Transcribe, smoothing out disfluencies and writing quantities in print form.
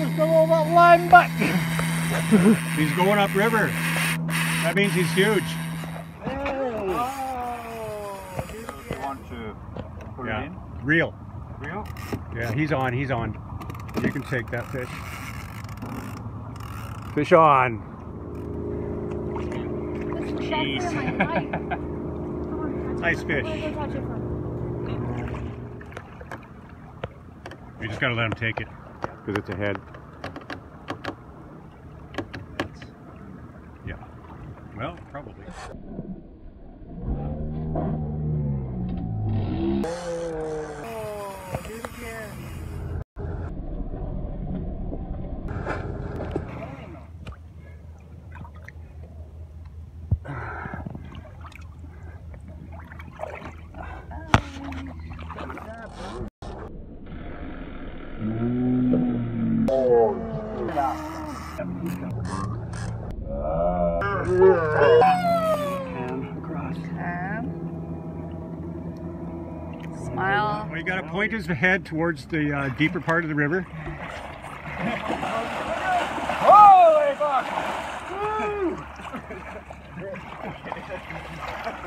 just a little bit line butt. He's going upriver. That means he's huge. Yeah. Reel. Real? Yeah, he's on, he's on. You can take that fish. Fish on. Jeez. Nice fish. You just gotta let him take it, because it's ahead. Yeah. Well, probably. Smile. Well, you gotta point his head towards the deeper part of the river. Holy fuck!